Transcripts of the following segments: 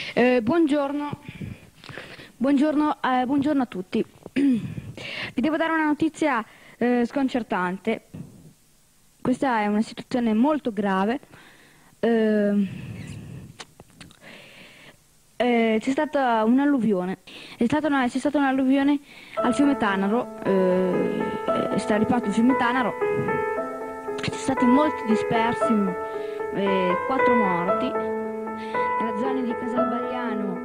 Buongiorno, buongiorno a tutti. Vi devo dare una notizia sconcertante. Questa è una situazione molto grave. C'è stata un'alluvione. C'è stata un'alluvione al fiume Tanaro. Sta riparto il fiume Tanaro. Ci sono stati molti dispersi, 4 morti. Nella zona di Casalbagliano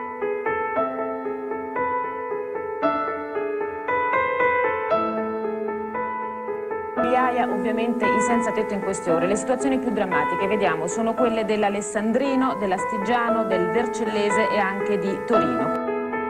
migliaia ovviamente i senza tetto in queste ore. Le situazioni più drammatiche, vediamo, sono quelle dell'Alessandrino, dell'Astigiano, del Vercellese e anche di Torino.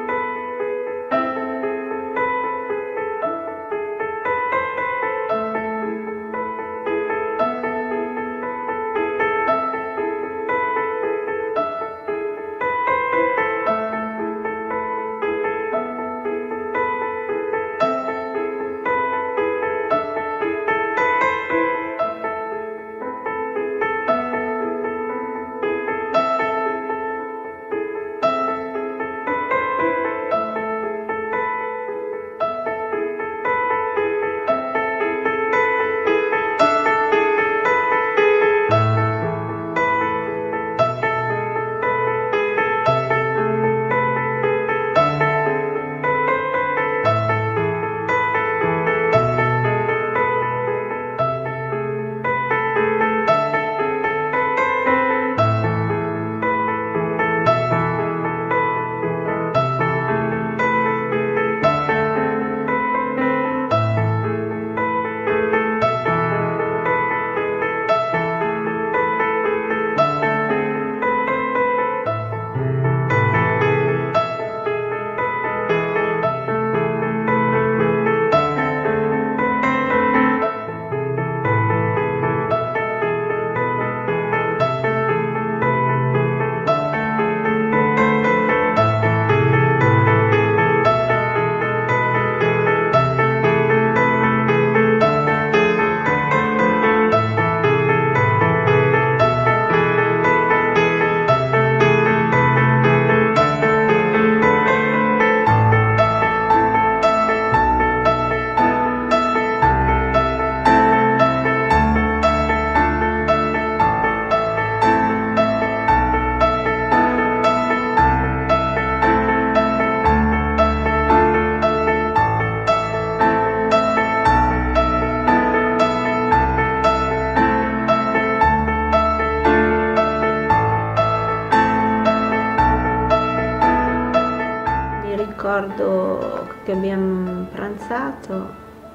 Ricordo che abbiamo pranzato,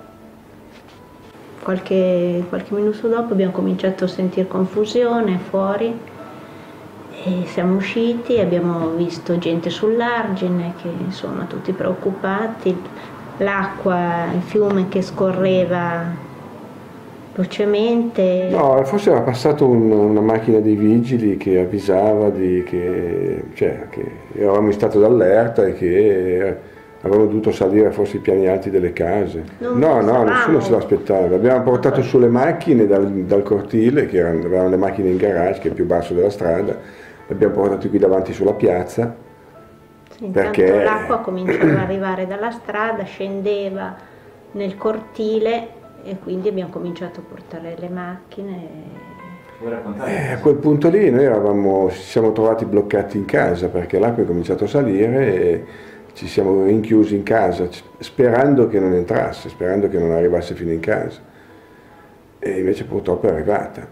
qualche minuto dopo abbiamo cominciato a sentire confusione fuori e siamo usciti, abbiamo visto gente sull'argine che insomma tutti preoccupati, l'acqua, il fiume che scorreva velocemente. No, forse era passato una macchina dei vigili che avvisava che eravamo in stato d'allerta e che avremmo dovuto salire forse i piani alti delle case. No, nessuno se l'aspettava. Abbiamo portato su le macchine dal cortile, che avevano le macchine in garage, che è più basso della strada, le abbiamo portate qui davanti sulla piazza. Sì, perché l'acqua cominciava ad arrivare dalla strada, scendeva nel cortile e quindi abbiamo cominciato a portare le macchine. A quel punto lì noi ci siamo trovati bloccati in casa perché l'acqua è cominciato a salire e ci siamo rinchiusi in casa sperando che non entrasse, sperando che non arrivasse fino in casa. E invece purtroppo è arrivata.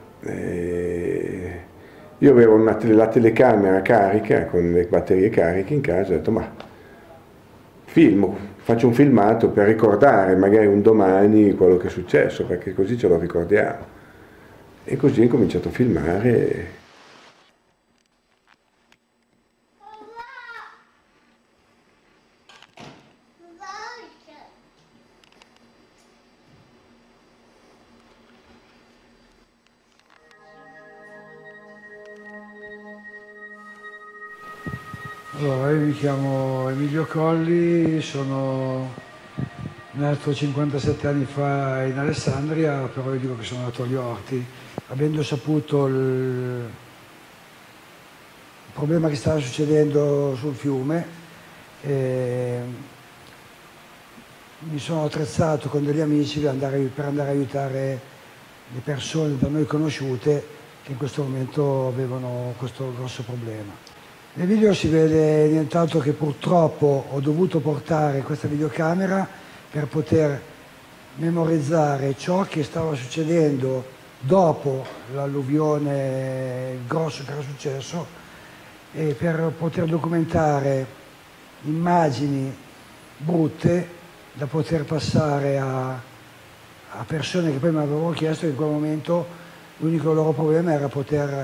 Io avevo la telecamera carica con le batterie cariche in casa e ho detto ma faccio un filmato per ricordare magari un domani quello che è successo, perché così ce lo ricordiamo. E così ho cominciato a filmare. Allora, io mi chiamo Emilio Colli, sono nato 57 anni fa in Alessandria, però io dico che sono nato agli Orti. Avendo saputo problema che stava succedendo sul fiume. Mi sono attrezzato con degli amici per andare a aiutare le persone da noi conosciute che in questo momento avevano questo grosso problema. Nel video si vede nient'altro che purtroppo ho dovuto portare questa videocamera per poter memorizzare ciò che stava succedendo dopo l'alluvione grosso che era successo e per poter documentare immagini brutte da poter passare a persone che poi mi avevano chiesto che in quel momento l'unico loro problema era poter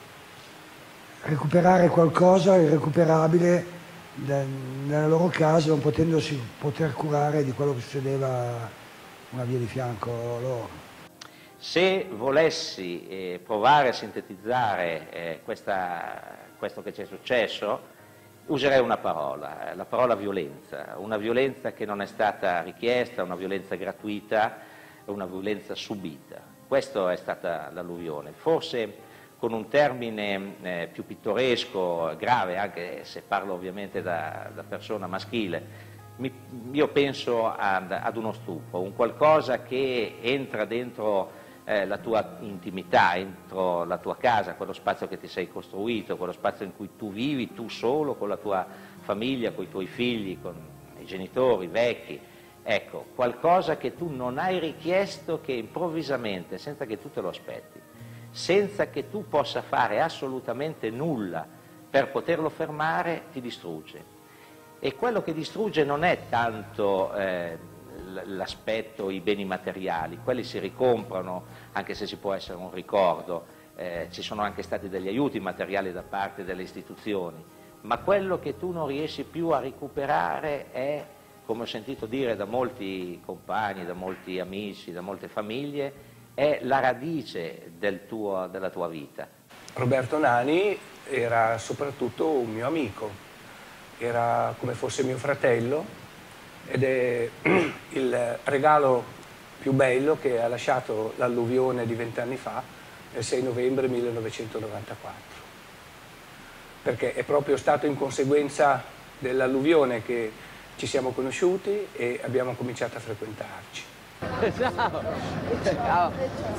recuperare qualcosa irrecuperabile nella loro casa, non potendosi poter curare di quello che succedeva una via di fianco loro. Se volessi provare a sintetizzare questo che ci è successo, userei una parola, la parola violenza, una violenza che non è stata richiesta, una violenza gratuita, una violenza subita. Questa è stata l'alluvione, forse con un termine più pittoresco, grave, anche se parlo ovviamente da persona maschile, io penso ad uno stupro, un qualcosa che entra dentro la tua intimità, entro la tua casa, quello spazio che ti sei costruito, quello spazio in cui tu vivi, tu solo, con la tua famiglia, con i tuoi figli, con i genitori, i vecchi. Ecco, qualcosa che tu non hai richiesto, che improvvisamente, senza che tu te lo aspetti, senza che tu possa fare assolutamente nulla per poterlo fermare, ti distrugge. E quello che distrugge non è tanto l'aspetto, i beni materiali, quelli si ricomprano, anche se ci può essere un ricordo, ci sono anche stati degli aiuti materiali da parte delle istituzioni, ma quello che tu non riesci più a recuperare è, come ho sentito dire da molti compagni, da molti amici, da molte famiglie, è la radice della tua vita. Roberto Nani era soprattutto un mio amico, era come fosse mio fratello, ed è il regalo più bello che ha lasciato l'alluvione di 20 anni fa, il 6 novembre 1994, perché è proprio stato in conseguenza dell'alluvione che ci siamo conosciuti e abbiamo cominciato a frequentarci. Ciao! Ciao!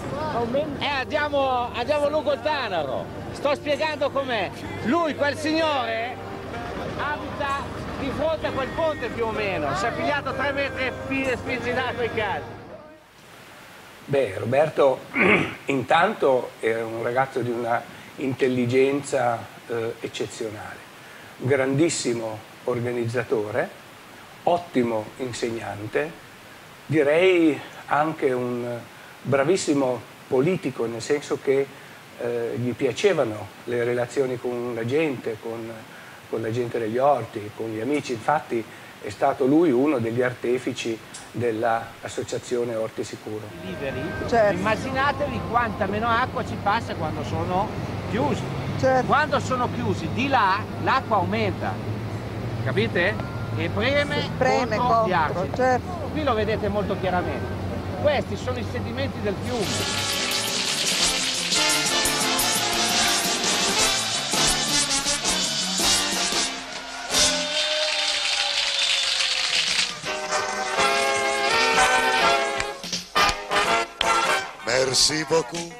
Andiamo lungo il Tanaro, sto spiegando com'è. Lui, quel signore, abita di fronte a quel ponte più o meno, si è pigliato 3 metri e spizzicato i casi. Beh, Roberto intanto era un ragazzo di una intelligenza eccezionale, grandissimo organizzatore, ottimo insegnante, direi anche un bravissimo politico, nel senso che gli piacevano le relazioni con la gente, con la gente degli orti, con gli amici. Infatti è stato lui uno degli artefici dell'associazione Orti Sicuro. Liberi, certo. Immaginatevi quanta meno acqua ci passa quando sono chiusi. Certo. Quando sono chiusi di là l'acqua aumenta, capite? E preme contro gli argini. Certo. Qui lo vedete molto chiaramente. Questi sono i sedimenti del fiume. Merci beaucoup,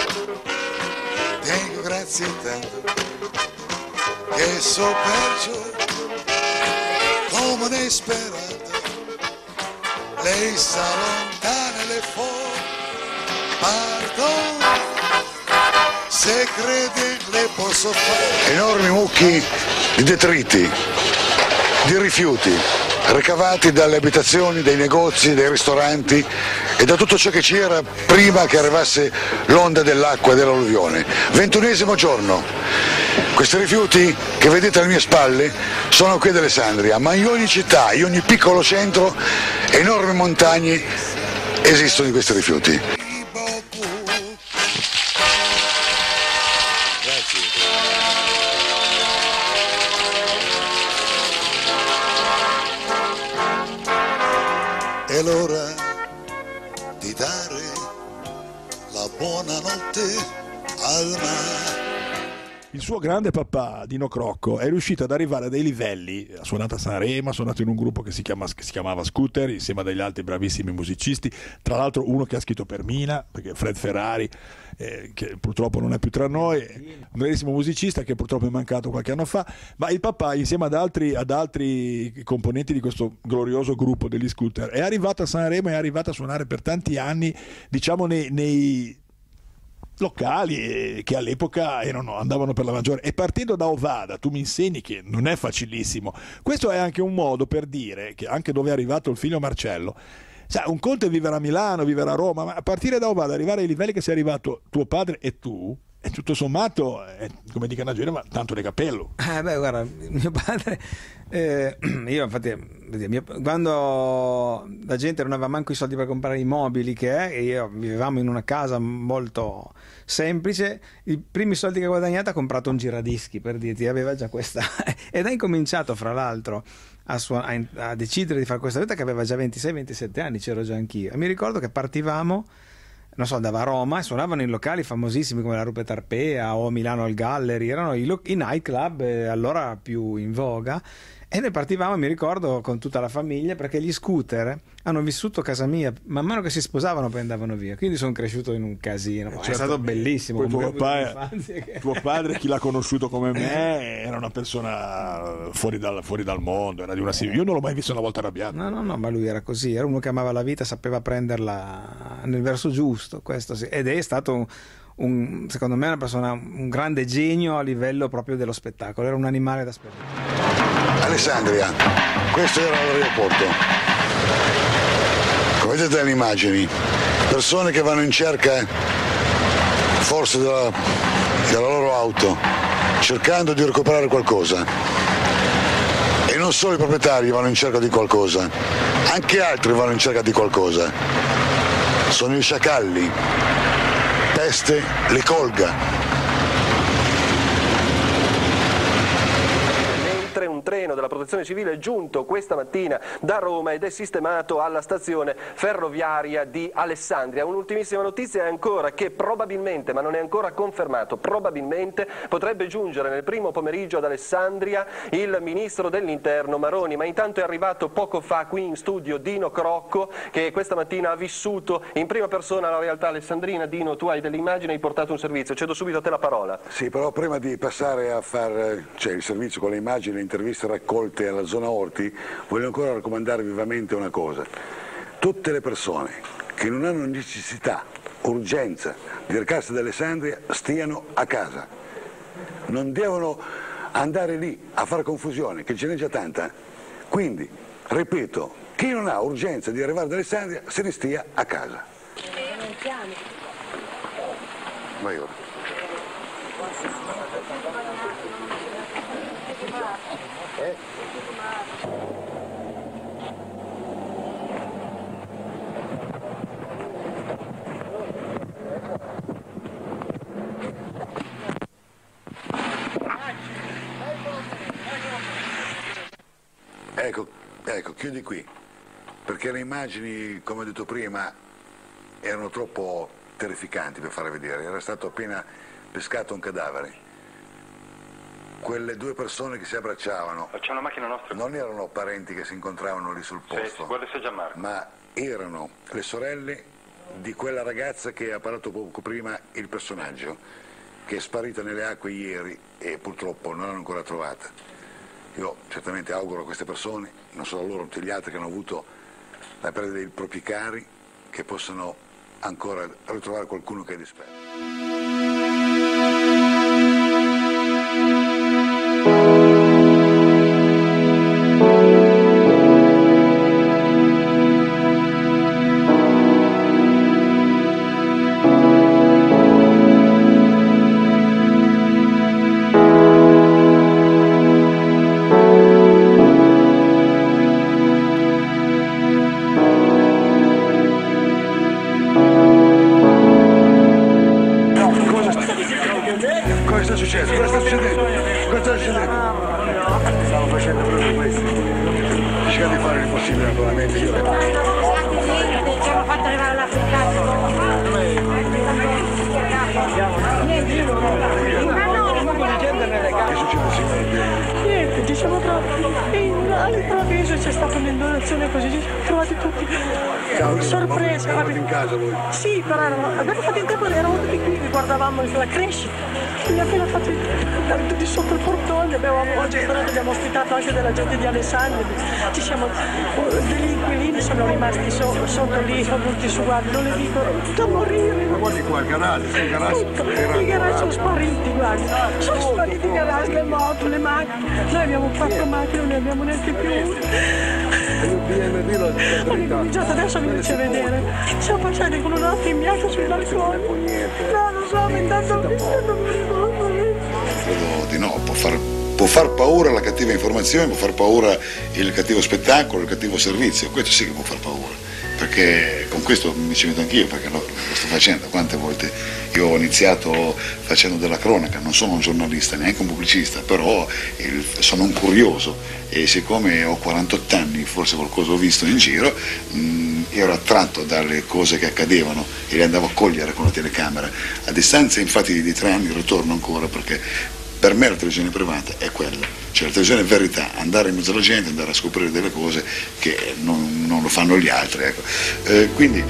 tengo grazie tanto, che so perciò come un'esperata, lei sa lontana le fuori, pardon, se crede le posso fare. Enormi mucchi di detriti, di rifiuti, ricavati dalle abitazioni, dai negozi, dai ristoranti e da tutto ciò che c'era prima che arrivasse l'onda dell'acqua e dell'alluvione. 21esimo giorno. Questi rifiuti che vedete alle mie spalle sono qui ad Alessandria, ma in ogni città, in ogni piccolo centro, enormi montagne esistono di questi rifiuti. È l'ora di dare la buonanotte al mare. il suo grande papà Dino Crocco è riuscito ad arrivare a dei livelli. Ha suonato a Sanremo, ha suonato in un gruppo che si chiamava Scooter insieme a degli altri bravissimi musicisti, tra l'altro uno che ha scritto per Mina, perché Fred Ferrari, che purtroppo non è più tra noi, un bravissimo musicista che purtroppo è mancato qualche anno fa, ma il papà insieme ad altri componenti di questo glorioso gruppo degli Scooter è arrivato a Sanremo e è arrivato a suonare per tanti anni, diciamo, nei locali che all'epoca andavano per la maggiore, e partendo da Ovada tu mi insegni che non è facilissimo. Questo è anche un modo per dire che anche dove è arrivato il figlio Marcello, sai, un conto è vivere a Milano, vivere a Roma, ma a partire da Ovada, arrivare ai livelli che sei arrivato tuo padre e tu, e tutto sommato, come dicono a Genova, tanto di capello. Beh, guarda, mio padre, io infatti, quando la gente non aveva manco i soldi per comprare i mobili e io vivevamo in una casa molto semplice, i primi soldi che ha guadagnato ha comprato un giradischi, per dirti, aveva già questa, ed ha incominciato fra l'altro a decidere di fare questa vita che aveva già 26-27 anni, c'ero già anch'io, e mi ricordo che partivamo, non so, andava a Roma e suonavano in locali famosissimi come la Rupert Arpea o Milano al Gallery, erano i nightclub allora più in voga, e noi partivamo, mi ricordo, con tutta la famiglia, perché gli Scooter hanno vissuto a casa mia, man mano che si sposavano poi andavano via, quindi sono cresciuto in un casino, è stato bellissimo. Poi tuo padre, chi l'ha conosciuto come me, era una persona fuori dal mondo, era di una io non l'ho mai visto una volta arrabbiato. No, ma lui era così, era uno che amava la vita, sapeva prenderla nel verso giusto, questo sì. Ed è stato secondo me una persona, un grande genio a livello proprio dello spettacolo, era un animale da spettacolo. Alessandria, questo era l'aeroporto. Come vedete dalle immagini, persone che vanno in cerca forse della loro auto, cercando di recuperare qualcosa. E non solo i proprietari vanno in cerca di qualcosa, anche altri vanno in cerca di qualcosa. Sono i sciacalli, peste li colga. Un treno della Protezione Civile è giunto questa mattina da Roma ed è sistemato alla stazione ferroviaria di Alessandria. Un'ultimissima notizia è ancora che probabilmente, ma non è ancora confermato, probabilmente potrebbe giungere nel primo pomeriggio ad Alessandria il ministro dell'Interno Maroni, ma intanto è arrivato poco fa qui in studio Dino Crocco, che questa mattina ha vissuto in prima persona la realtà alessandrina. Dino, tu hai delle immagini, hai portato un servizio, cedo subito a te la parola. Sì, però prima di passare a fare il servizio con le immagini, le interviste raccolte alla zona Orti, voglio ancora raccomandare vivamente una cosa: tutte le persone che non hanno necessità, urgenza di recarsi ad Alessandria stiano a casa, non devono andare lì a fare confusione, che ce n'è già tanta. Quindi, ripeto, chi non ha urgenza di arrivare ad Alessandria se ne stia a casa. Vai ora. Ecco, chiudi qui, perché le immagini, come ho detto prima, erano troppo terrificanti per fare vedere. Era stato appena pescato un cadavere. Quelle due persone che si abbracciavano, c'è una macchina nostra, non erano parenti che si incontravano lì sul posto, ma erano le sorelle di quella ragazza che ha parlato poco prima, il personaggio, che è sparita nelle acque ieri e purtroppo non l'hanno ancora trovata. Io certamente auguro a queste persone, non solo a loro, a tutti gli altri che hanno avuto la perdita dei propri cari, che possano ancora ritrovare qualcuno che è disperso. e all'improvviso c'è stata un'indonazione così, ci siamo trovati tutti sorpresi. Eravate in casa voi? Sì, però abbiamo fatto in tempo, eravamo tutti qui, guardavamo la crescita. Abbiamo appena fatto di sotto il portone, oggi abbiamo ospitato anche della gente di Alessandria, degli inquilini sono rimasti sotto lì, sono venuti su, guarda, non le dico, da morire. Ma guardi qua, il garage, i garage sono spariti, guarda, sono spariti i garage, le moto, le macchine, noi abbiamo 4 macchine, non ne abbiamo neanche più. Ho ricominciato adesso, mi piace vedere, siamo passati con una notte in bianco sul balcone, no, non so, intanto non mi ricordo. Credo di no, può far paura la cattiva informazione, può far paura il cattivo spettacolo, il cattivo servizio, questo sì che può far paura, perché con questo mi ci metto anch'io, perché lo sto facendo. Quante volte io ho iniziato facendo della cronaca, non sono un giornalista, neanche un pubblicista, però sono un curioso e siccome ho 48 anni, forse qualcosa ho visto in giro, ero attratto dalle cose che accadevano e le andavo a cogliere con la telecamera. A distanza infatti di 3 anni ritorno ancora, perché per me la televisione privata è quella, cioè la televisione è verità, andare in mezzo alla gente, andare a scoprire delle cose che non lo fanno gli altri, ecco. Quindi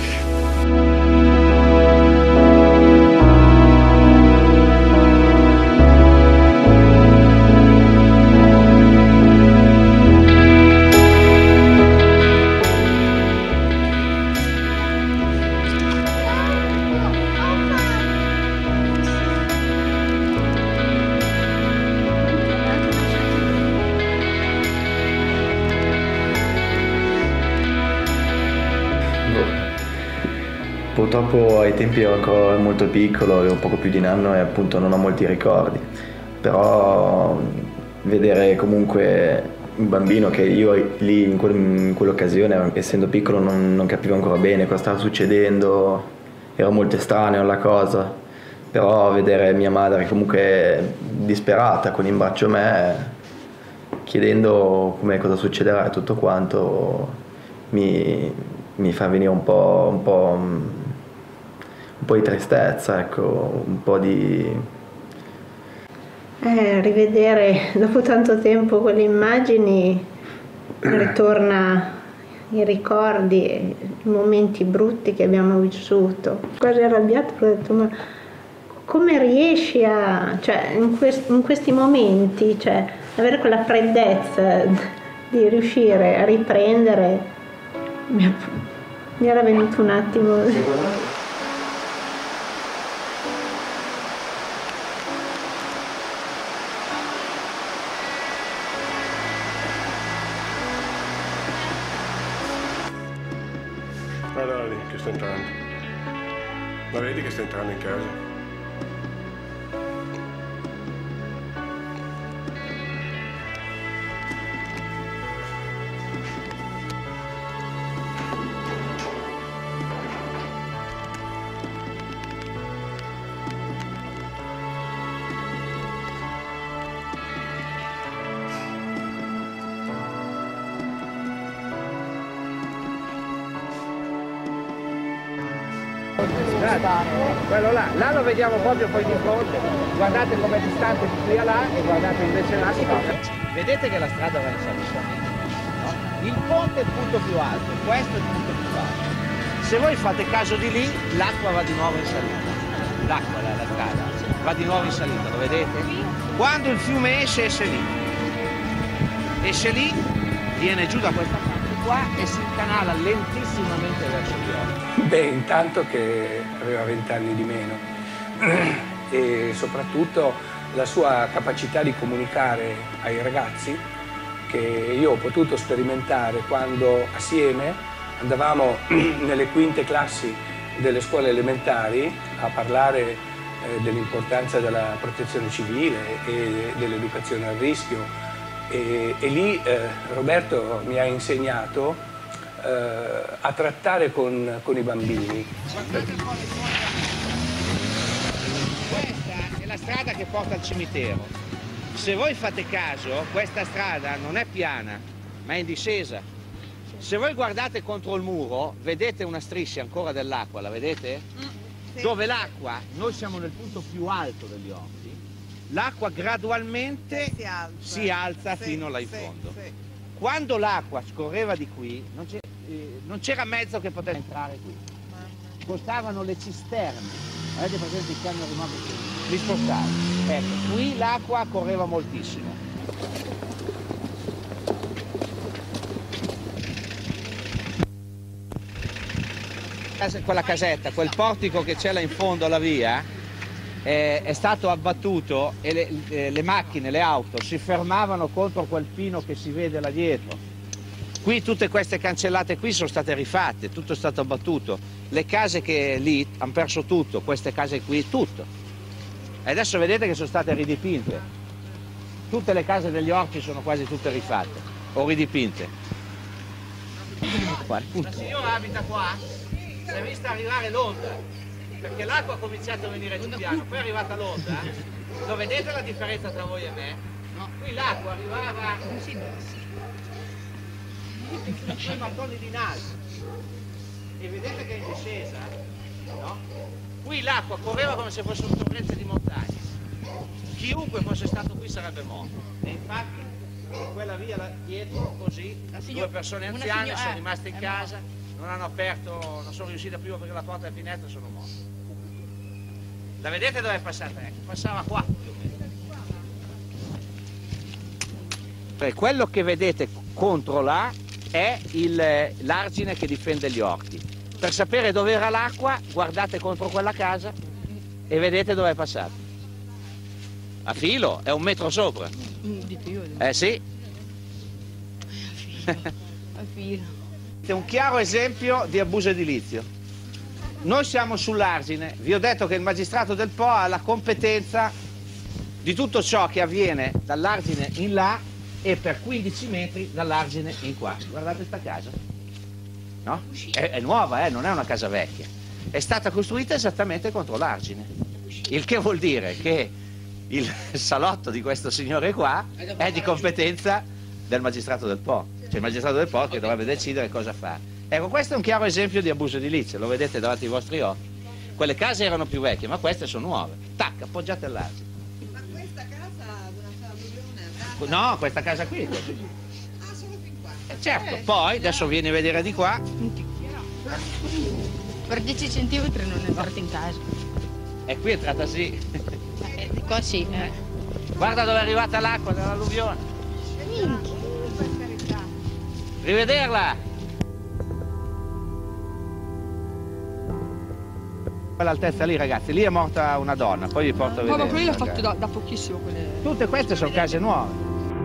Purtroppo ai tempi ero ancora molto piccolo, avevo poco più di un anno e appunto non ho molti ricordi, però vedere comunque un bambino che io lì in quell'occasione, essendo piccolo, non capivo ancora bene cosa stava succedendo, ero molto estraneo alla cosa, però vedere mia madre comunque disperata con in braccio me, chiedendo cosa succederà e tutto quanto, mi fa venire un po' di tristezza, ecco, un po' di... rivedere dopo tanto tempo quelle immagini ritorna i ricordi, i momenti brutti che abbiamo vissuto. Quasi arrabbiato, ho detto, ma come riesci a, cioè, in questi momenti, cioè, avere quella freddezza di riuscire a riprendere? Mi era venuto un attimo. Guarda lì che sta entrando. La vedi che sta entrando in casa? Quello là lo vediamo proprio poi di fronte, guardate com'è distante di qui a là e guardate invece là. Vedete che la strada va in salita, no? Il ponte è il punto più alto, questo è il punto più alto. Se voi fate caso di lì, l'acqua va di nuovo in salita, l'acqua dalla strada va di nuovo in salita, lo vedete? Quando il fiume esce lì, viene giù da questa parte qua e si incanala lentissimamente verso il Lione. Beh, intanto che aveva 20 anni di meno e soprattutto la sua capacità di comunicare ai ragazzi, che io ho potuto sperimentare quando assieme andavamo nelle quinte classi delle scuole elementari a parlare dell'importanza della protezione civile e dell'educazione al rischio e lì Roberto mi ha insegnato a trattare con i bambini. Questa è la strada che porta al cimitero. Se voi fate caso, questa strada non è piana, ma è in discesa. Se voi guardate contro il muro, vedete una striscia ancora dell'acqua, la vedete? Sì. Dove l'acqua, noi siamo nel punto più alto degli orti, l'acqua gradualmente si alza fino là in fondo. Quando l'acqua scorreva di qui, non c'era mezzo che potesse entrare qui. Spostavano le cisterne, avete presente i camion rimorchi? Li spostavano. Ecco, qui l'acqua correva moltissimo. Quella casetta, quel portico che c'è là in fondo alla via, è stato abbattuto e le macchine, le auto si fermavano contro quel pino che si vede là dietro. Qui tutte queste cancellate qui sono state rifatte, tutto è stato abbattuto. Le case che lì hanno perso tutto, queste case qui, tutto. E adesso vedete che sono state ridipinte. Tutte le case degli orti sono quasi tutte rifatte o ridipinte. La signora abita qua. Si è vista arrivare l'onda, perché l'acqua ha cominciato a venire giù piano, poi è arrivata l'onda. Lo vedete la differenza tra voi e me? No. Qui l'acqua arrivava sui mattoni di naso e vedete che è in discesa, no? Qui l'acqua correva come se fosse un torrente di montagna. Chiunque fosse stato qui sarebbe morto. E infatti in quella via là dietro, così, due persone anziane sono rimaste in casa. Non hanno aperto, non sono riusciti a più a aprire la porta e la finestra e sono morti. La vedete dove è passata? Ecco, passava qua più o meno. Quello che vedete contro là è l'argine che difende gli orti. Per sapere dove era l'acqua, guardate contro quella casa e vedete dove è passata. A filo, è 1 metro sopra. Sì. A filo. È un chiaro esempio di abuso edilizio. Noi siamo sull'argine, vi ho detto che il magistrato del Po ha la competenza di tutto ciò che avviene dall'argine in là e per 15 metri dall'argine in qua. Guardate sta casa, no? È nuova, non è una casa vecchia. È stata costruita esattamente contro l'argine, il che vuol dire che il salotto di questo signore qua è di competenza del magistrato del Po. C'è il magistrato del Po che dovrebbe decidere cosa fare. Ecco, questo è un chiaro esempio di abuso edilizio, lo vedete davanti ai vostri occhi. Quelle case erano più vecchie, ma queste sono nuove. Tac, appoggiate all'argine. Ma questa casa durante l'alluvione? No, questa casa qui. Ah, solo fin qua? Certo, poi adesso vieni a vedere di qua. Per 10 centimetri non è entrata in casa. E qui è entrata sì. Di qua sì. Guarda dove è arrivata l'acqua dall'alluvione. Rivederla! Quell'altezza lì, ragazzi, lì è morta una donna, poi vi porto a vedere. Ma quelli l'ha fatto da pochissimo. Tutte queste sono case nuove.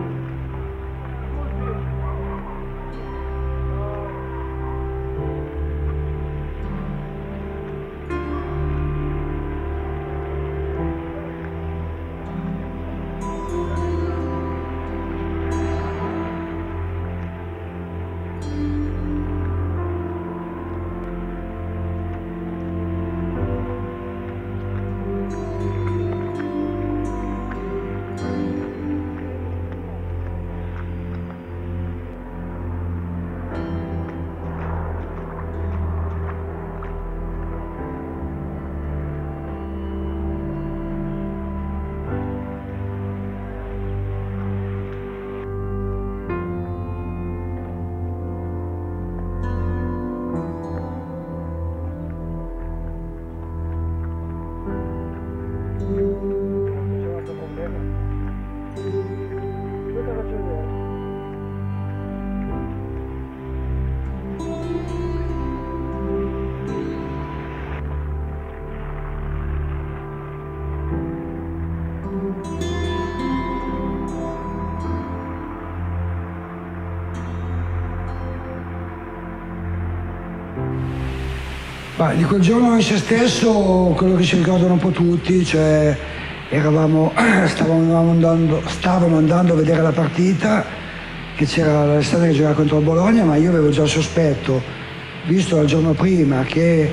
Di quel giorno in se stesso, quello che ci ricordano un po' tutti, cioè stavamo andando a vedere la partita, che c'era l'Alessandria che giocava contro il Bologna, ma io avevo già il sospetto, visto il giorno prima che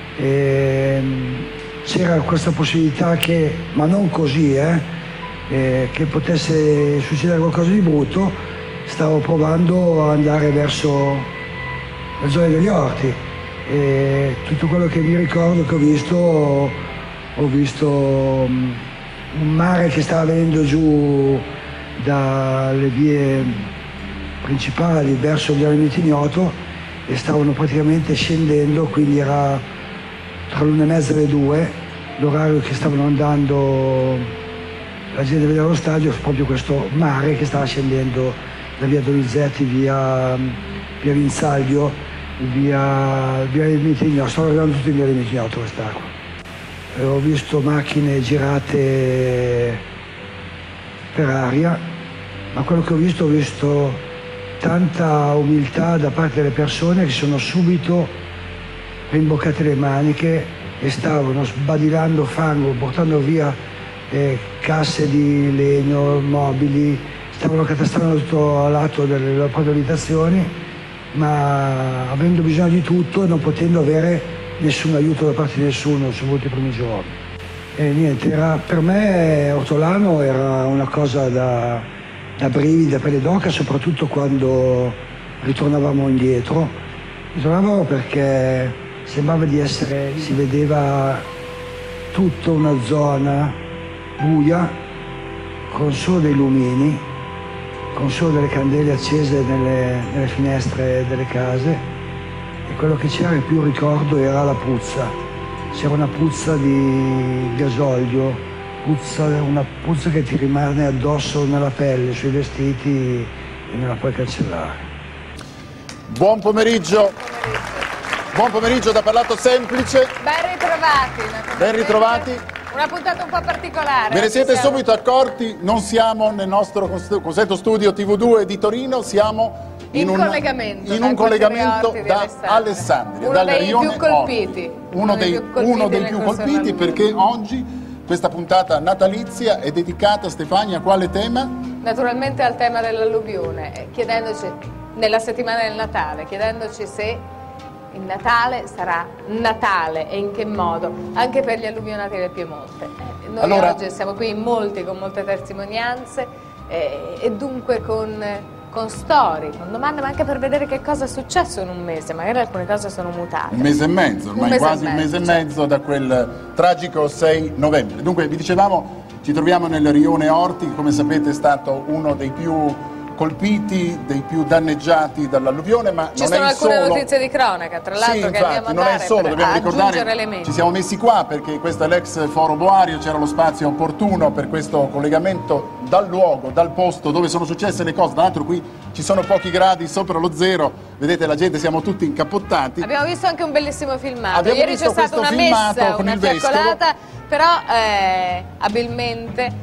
c'era questa possibilità che, ma non così, che potesse succedere qualcosa di brutto, stavo provando ad andare verso la zona degli orti. E tutto quello che mi ricordo che ho visto un mare che stava venendo giù dalle vie principali verso il Viale Ignoto e stavano praticamente scendendo, quindi era tra l'1:30 e le 2, l'orario che stavano andando, la gente vedeva lo stadio, proprio questo mare che stava scendendo da via Donizetti, via Vinzaglio, via Ignoto, stavo arrivando tutto in via Ignoto quest'acqua. Ho visto macchine girate per aria, ma quello che ho visto tanta umiltà da parte delle persone che sono subito rimboccate le maniche e stavano sbadilando fango, portando via casse di legno, mobili, stavano catastrando tutto a lato delle loro proprie abitazioni, ma avendo bisogno di tutto e non potendo avere nessun aiuto da parte di nessuno, soprattutto i primi giorni. E niente, per me Ortolano era una cosa da brividi, da pelle d'oca, soprattutto quando ritornavamo indietro. Ritornavamo perché sembrava di essere, si vedeva tutta una zona buia, con solo dei lumini, con solo delle candele accese nelle finestre delle case, e quello che c'era in più ricordo era la puzza. C'era una puzza di gasolio, una puzza che ti rimane addosso nella pelle, sui vestiti, e non la puoi cancellare. Buon pomeriggio. Buon pomeriggio da Parlato Semplice. Ben ritrovati. Ben ritrovati. Una puntata un po' particolare. Ve ne siete subito accorti, non siamo nel nostro consueto studio TV2 di Torino, siamo in un collegamento da Alessandria, uno dei più colpiti. Uno dei più colpiti perché oggi questa puntata natalizia è dedicata, Stefania, a quale tema? Naturalmente al tema dell'alluvione, chiedendoci, nella settimana del Natale, chiedendoci se il Natale sarà Natale e in che modo, anche per gli alluvionati del Piemonte. Noi oggi siamo qui in molti, con molte testimonianze e dunque con storie, con domande, ma anche per vedere che cosa è successo in un mese, magari alcune cose sono mutate. Un mese e mezzo, ormai quasi un mese e mezzo da quel tragico 6 novembre. Dunque, vi dicevamo, ci troviamo nel rione Orti, che come sapete è stato uno dei più colpiti, dei più danneggiati dall'alluvione, ma ci sono alcune notizie di cronaca, tra l'altro, che andiamo a non è solo, dobbiamo ricordare, elementi. Ci siamo messi qua perché questo è l'ex Foro Boario, c'era lo spazio opportuno per questo collegamento dal luogo, dal posto dove sono successe le cose. Tra l'altro qui ci sono pochi gradi sopra lo zero, vedete la gente, siamo tutti incappottati. Abbiamo visto anche un bellissimo filmato, ieri c'è stata una messa, una fiaccolata, però abilmente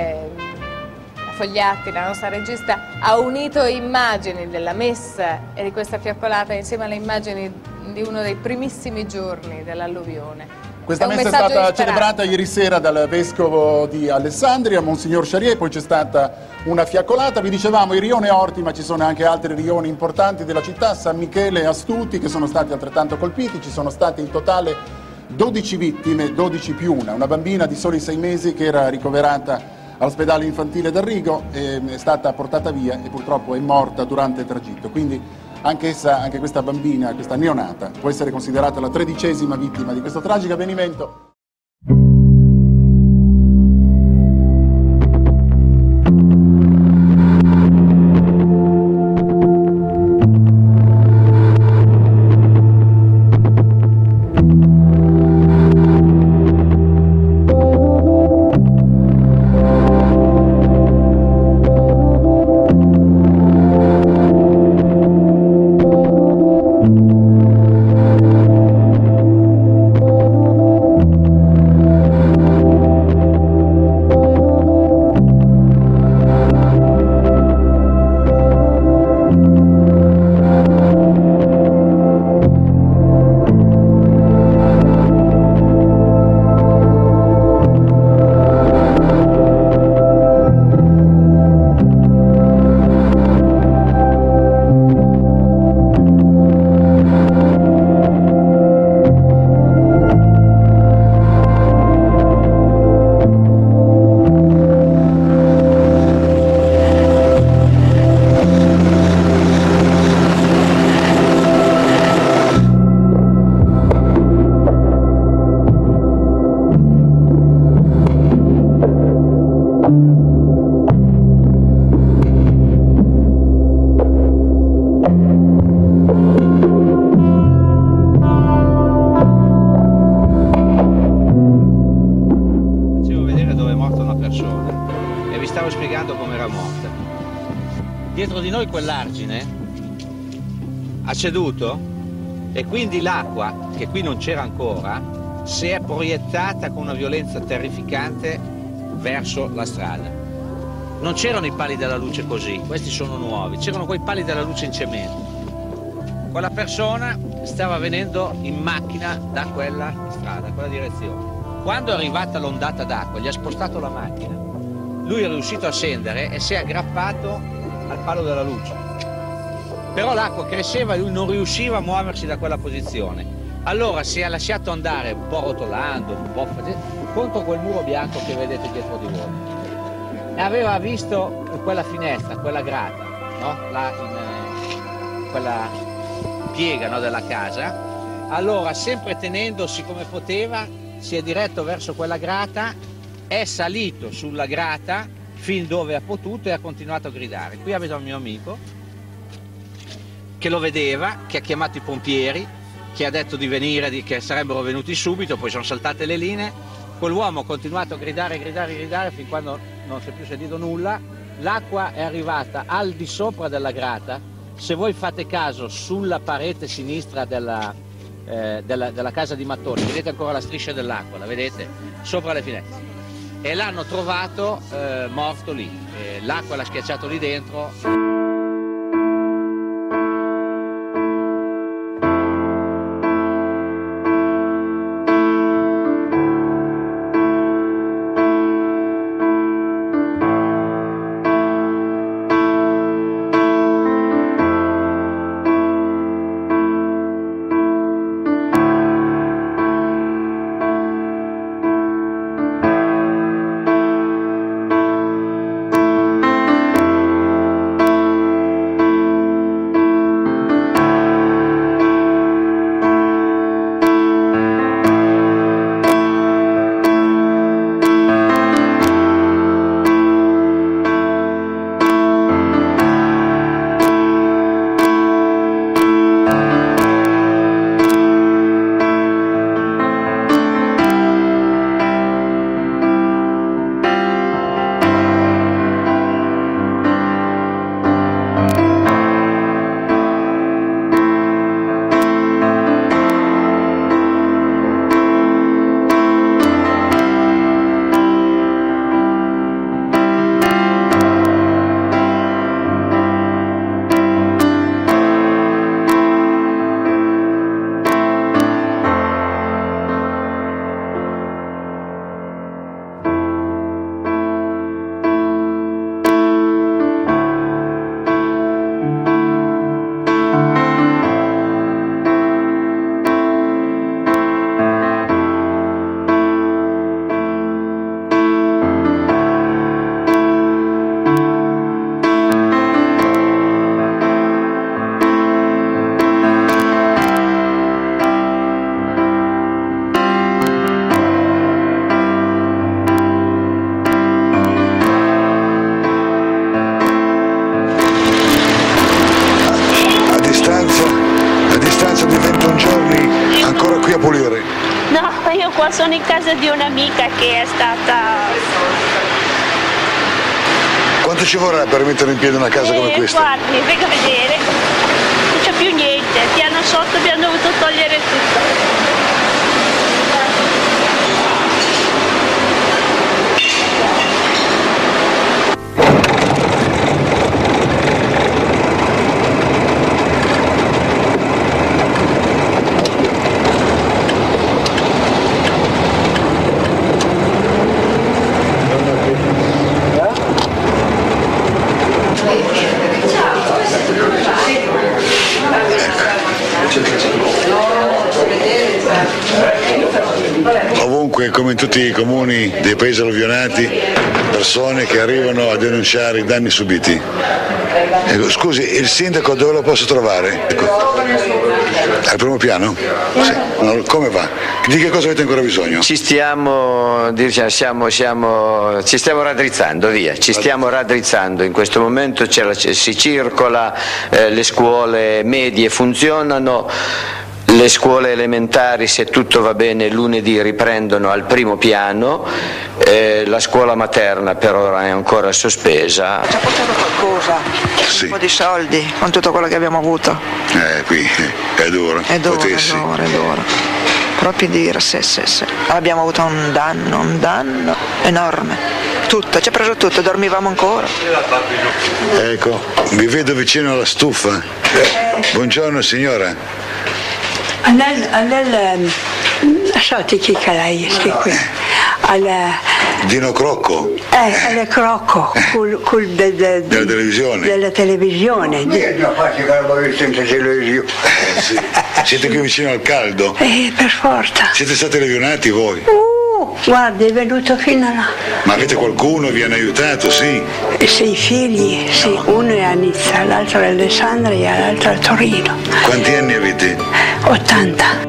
Fogliatti, la nostra regista, ha unito immagini della messa e di questa fiaccolata insieme alle immagini di uno dei primissimi giorni dell'alluvione. Questa messa è stata celebrata ieri sera dal vescovo di Alessandria, Monsignor Charrier, poi c'è stata una fiaccolata. Vi dicevamo i rione Orti, ma ci sono anche altri rioni importanti della città, San Michele e Astuti, che sono stati altrettanto colpiti. Ci sono state in totale 12 vittime, 12 più una bambina di soli 6 mesi che era ricoverata all'ospedale infantile d'Arrigo, è stata portata via e purtroppo è morta durante il tragitto. Quindi anche questa bambina, questa neonata, può essere considerata la 13ª vittima di questo tragico avvenimento. Dietro di noi quell'argine ha ceduto e quindi l'acqua, che qui non c'era ancora, si è proiettata con una violenza terrificante verso la strada. Non c'erano i pali della luce così, questi sono nuovi, c'erano quei pali della luce in cemento. Quella persona stava venendo in macchina da quella strada, quella direzione. Quando è arrivata l'ondata d'acqua, gli ha spostato la macchina, lui è riuscito a scendere e si è aggrappato al palo della luce, però l'acqua cresceva e lui non riusciva a muoversi da quella posizione, allora si è lasciato andare un po' rotolando, un po' contro quel muro bianco che vedete dietro di voi e aveva visto quella finestra, quella grata, no? Là in quella piega, no, della casa. Allora, sempre tenendosi come poteva, si è diretto verso quella grata, è salito sulla grata fin dove ha potuto e ha continuato a gridare. Qui avete un mio amico che lo vedeva, che ha chiamato i pompieri, che ha detto di venire, che sarebbero venuti subito, poi sono saltate le linee. Quell'uomo ha continuato a gridare fin quando non si è più sentito nulla. L'acqua è arrivata al di sopra della grata. Se voi fate caso, sulla parete sinistra della casa di Mattoni, vedete ancora la striscia dell'acqua, la vedete? Sopra le finestre. E l'hanno trovato morto lì, l'acqua l'ha schiacciato lì dentro. qua sono in casa di un'amica che è stata... Quanto ci vorrà per mettere in piedi una casa come questa? Guardi, venga a vedere, non c'è più niente, piano sotto abbiamo dovuto togliere tutto. Ovunque, come in tutti i comuni dei paesi alluvionati, persone che arrivano a denunciare i danni subiti. Ecco, scusi, il sindaco dove lo posso trovare? Ecco. Al primo piano? Sì. No, come va? Di che cosa avete ancora bisogno? Ci stiamo raddrizzando, via, ci stiamo raddrizzando. In questo momento si circola, le scuole medie funzionano. Le scuole elementari, se tutto va bene, lunedì riprendono al primo piano, la scuola materna per ora è ancora sospesa. Ci ha portato qualcosa, sì. Un po' di soldi con tutto quello che abbiamo avuto. Qui è duro. È duro. Proprio dire, sì. Abbiamo avuto un danno enorme. Tutto, ci ha preso tutto, dormivamo ancora. Ecco, vi vedo vicino alla stufa. Buongiorno signora. Lasciate chi lei sti qui Dino Crocco? Alle Crocco, della televisione? Della televisione. Sì. Siete qui vicino al caldo? Per forza. Siete stati legionati voi? Guarda, è venuto fino là. Ma avete qualcuno, vi hanno aiutato, sì? Sì, i figli, sì. Uno è a Nizza, l'altro è a Alessandria e l'altro a Torino. Quanti anni avete? 80.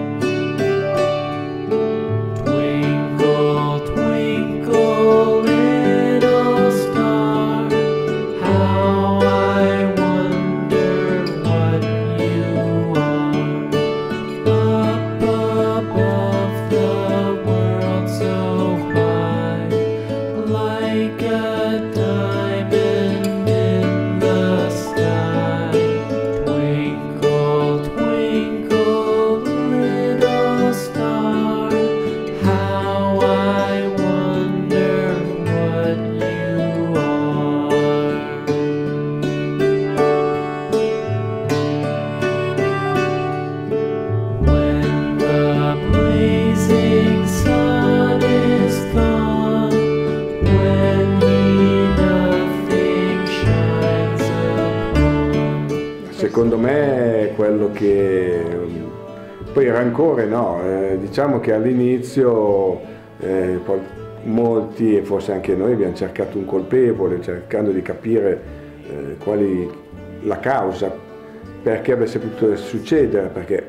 Secondo me è quello che poi il rancore no, diciamo che all'inizio molti e forse anche noi abbiamo cercato un colpevole, cercando di capire quali la causa, perché avesse potuto succedere, perché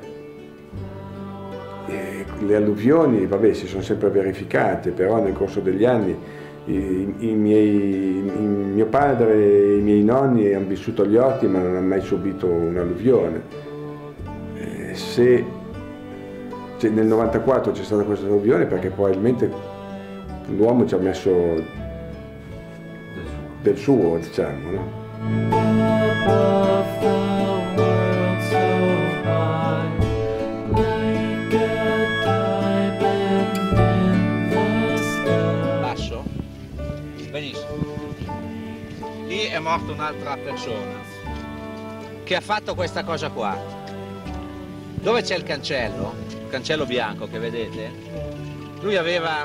le alluvioni vabbè, si sono sempre verificate, però nel corso degli anni mio padre e i miei nonni hanno vissuto agli orti ma non hanno mai subito un'alluvione. Se nel 94 c'è stata questa alluvione perché probabilmente l'uomo ci ha messo del suo, diciamo, no? Lì è morta un'altra persona che ha fatto questa cosa qua. Dove c'è il cancello bianco che vedete, lui aveva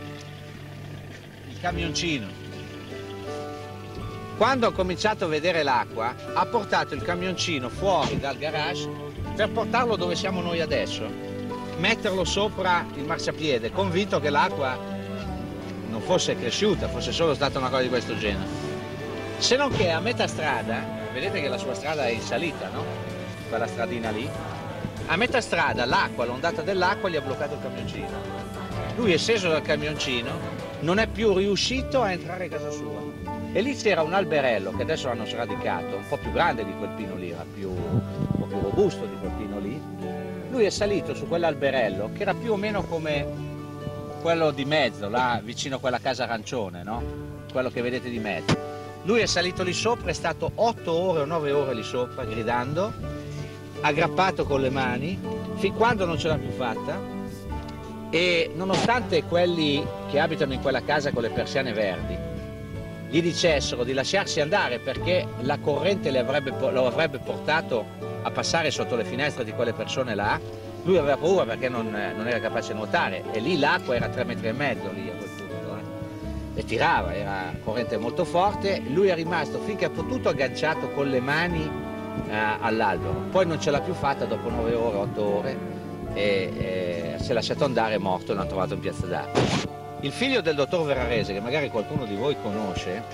il camioncino. Quando ha cominciato a vedere l'acqua, ha portato il camioncino fuori dal garage per portarlo dove siamo noi adesso, metterlo sopra il marciapiede, convinto che l'acqua non fosse cresciuta, fosse solo stata una cosa di questo genere. Se non che a metà strada, vedete che la sua strada è in salita, no? Quella stradina lì. A metà strada l'acqua, l'ondata dell'acqua gli ha bloccato il camioncino. Lui è sceso dal camioncino, non è più riuscito a entrare a casa sua. E lì c'era un alberello che adesso hanno sradicato, un po' più grande di quel pino lì, un po' più robusto di quel pino lì. Lui è salito su quell'alberello che era più o meno come quello di mezzo, là vicino a quella casa arancione, no? Quello che vedete di mezzo. Lui è salito lì sopra, è stato 8 ore o 9 ore lì sopra, gridando, aggrappato con le mani, fin quando non ce l'ha più fatta. E nonostante quelli che abitano in quella casa con le persiane verdi gli dicessero di lasciarsi andare perché la corrente lo avrebbe portato a passare sotto le finestre di quelle persone là, lui aveva paura perché non era capace di nuotare e lì l'acqua era 3,5 metri lì a quel punto. E tirava, era corrente molto forte, lui è rimasto finché ha potuto agganciato con le mani all'albero, poi non ce l'ha più fatta dopo 9 ore, 8 ore e si è lasciato andare, è morto e l'hanno trovato in piazza d'Armi. Il figlio del dottor Verarese, che magari qualcuno di voi conosce,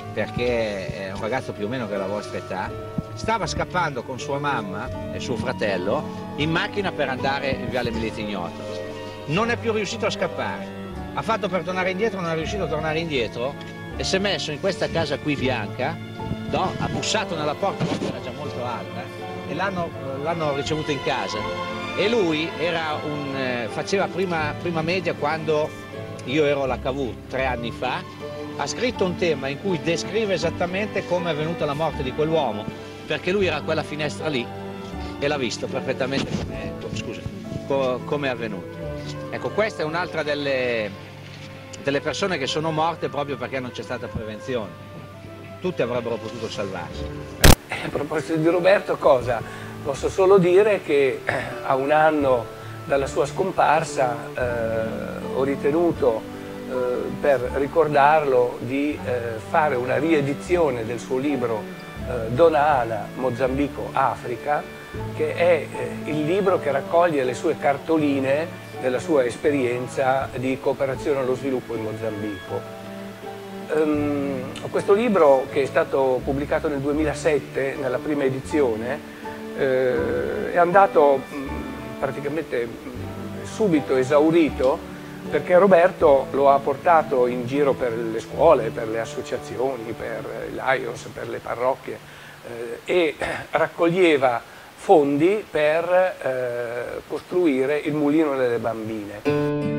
perché è un ragazzo più o meno della vostra età, stava scappando con sua mamma e suo fratello in macchina per andare in Viale Milite Ignoto. Non è più riuscito a scappare, ha fatto per tornare indietro, non è riuscito a tornare indietro e si è messo in questa casa qui bianca, no? Ha bussato nella porta, la porta era già molto alta, e l'hanno ricevuto in casa. E lui faceva prima media quando io ero all'HV 3 anni fa, ha scritto un tema in cui descrive esattamente come è avvenuta la morte di quell'uomo, perché lui era a quella finestra lì e l'ha visto perfettamente come è avvenuto. Ecco, questa è un'altra delle persone che sono morte proprio perché non c'è stata prevenzione. Tutti avrebbero potuto salvarsi. A proposito di Roberto, cosa? Posso solo dire che a un anno dalla sua scomparsa ho ritenuto per ricordarlo di fare una riedizione del suo libro Donna Ana, Mozambico, Africa, che è il libro che raccoglie le sue cartoline della sua esperienza di cooperazione allo sviluppo in Mozambico. Questo libro, che è stato pubblicato nel 2007 nella prima edizione, è andato praticamente subito esaurito, perché Roberto lo ha portato in giro per le scuole, per le associazioni, per l'Ions, per le parrocchie, e raccoglieva fondi per costruire il mulino delle bambine.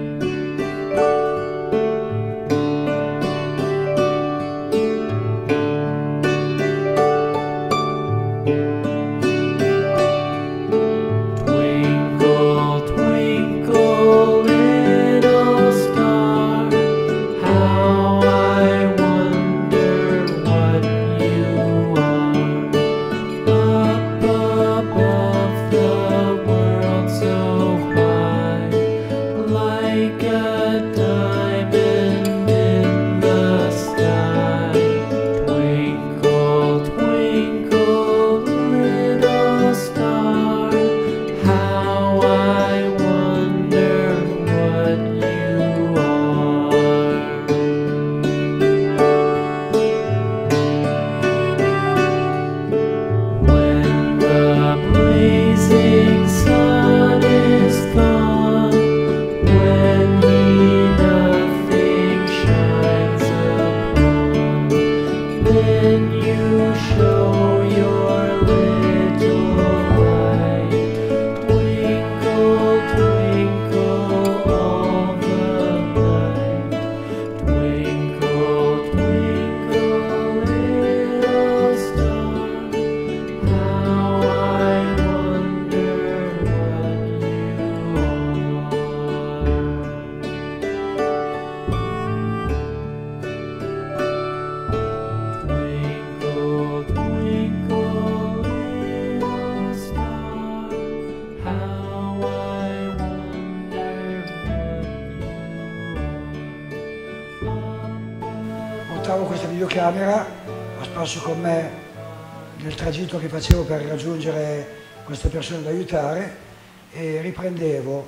Portavo questa videocamera a spasso con me nel tragitto che facevo per raggiungere queste persone da aiutare e riprendevo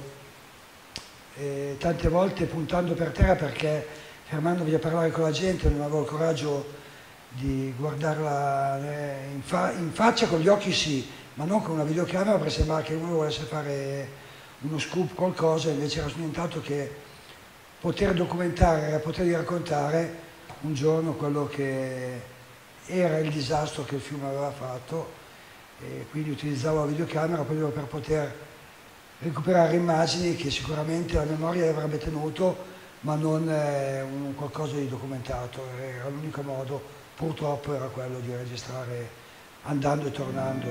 tante volte puntando per terra, perché fermandomi a parlare con la gente non avevo il coraggio di guardarla in faccia, con gli occhi sì, ma non con una videocamera, perché sembrava che uno volesse fare uno scoop, qualcosa, invece era nient'altro che poter documentare, poter raccontare un giorno quello che era il disastro che il fiume aveva fatto, e quindi utilizzavo la videocamera proprio per poter recuperare immagini che sicuramente la memoria avrebbe tenuto, ma non un qualcosa di documentato. Era l'unico modo, purtroppo, era quello di registrare andando e tornando.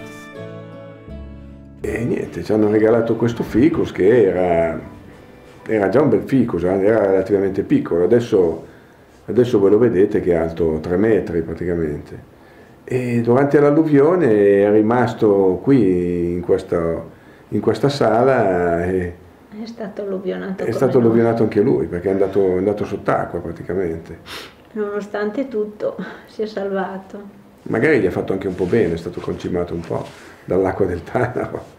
E niente, ci hanno regalato questo ficus che era già un bel ficus, era relativamente piccolo, adesso voi lo vedete che è alto 3 metri praticamente. E durante l'alluvione è rimasto qui in questa sala e è stato alluvionato. È stato alluvionato anche lui, perché è andato sott'acqua praticamente. Nonostante tutto si è salvato. Magari gli ha fatto anche un po' bene, è stato concimato un po' dall'acqua del Tanaro.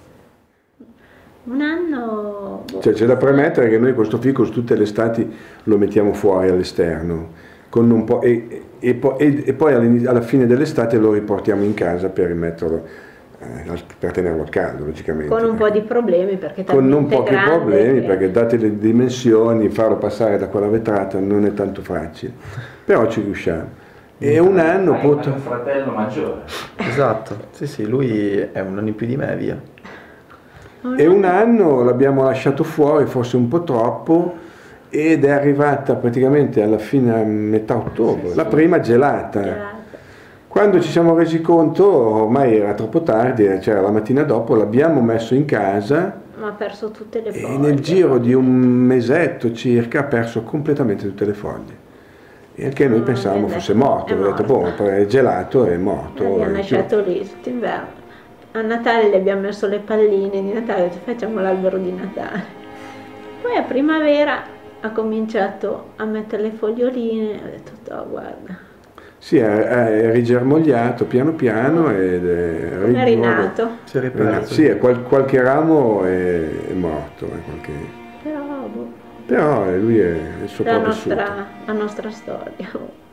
Un anno... Cioè, c'è da premettere che noi questo ficus tutte le estati lo mettiamo fuori all'esterno, con un po', e poi alla fine dell'estate lo riportiamo in casa per rimetterlo, per tenerlo al caldo, logicamente. Con un po' di problemi, perché con non pochi grande, problemi, perché date le dimensioni, farlo passare da quella vetrata non è tanto facile, però ci riusciamo. E un anno un fratello maggiore. Esatto, sì, lui è un anno in più di me, via. E un anno l'abbiamo lasciato fuori, forse un po' troppo, ed è arrivata praticamente alla fine, a metà ottobre, la prima gelata. Quando ci siamo resi conto, ormai era troppo tardi, cioè la mattina dopo l'abbiamo messo in casa, ma ha perso tutte le foglie. E nel giro di un mesetto circa ha perso completamente tutte le foglie. E anche noi pensavamo fosse morto, abbiamo detto, boh, è gelato, è morto. L'abbiamo lasciato lì tutto inverno. A Natale le abbiamo messo le palline di Natale, facciamo l'albero di Natale. Poi a primavera ha cominciato a mettere le foglioline, ho detto, oh, guarda. Sì, è rigermogliato piano piano ed è rinato. Si è ripreso. Sì, qualche ramo è morto. Però lui è sopravvissuto. La nostra storia.